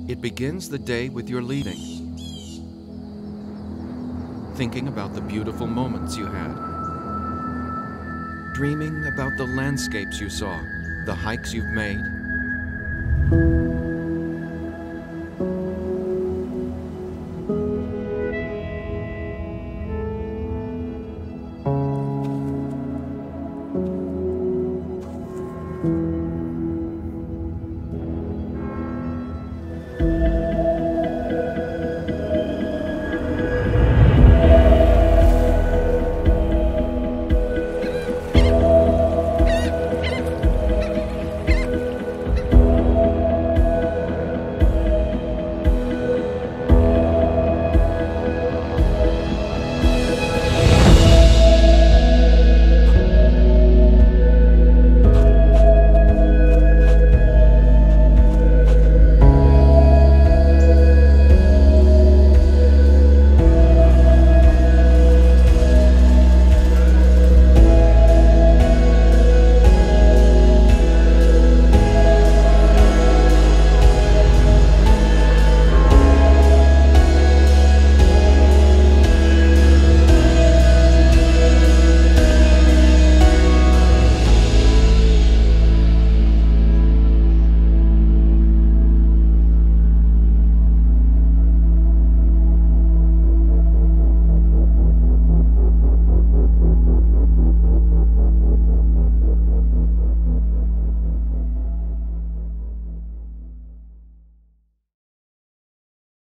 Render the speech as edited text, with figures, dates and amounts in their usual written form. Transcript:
It begins the day with your leaving, thinking about the beautiful moments you had, dreaming about the landscapes you saw, the hikes you've made,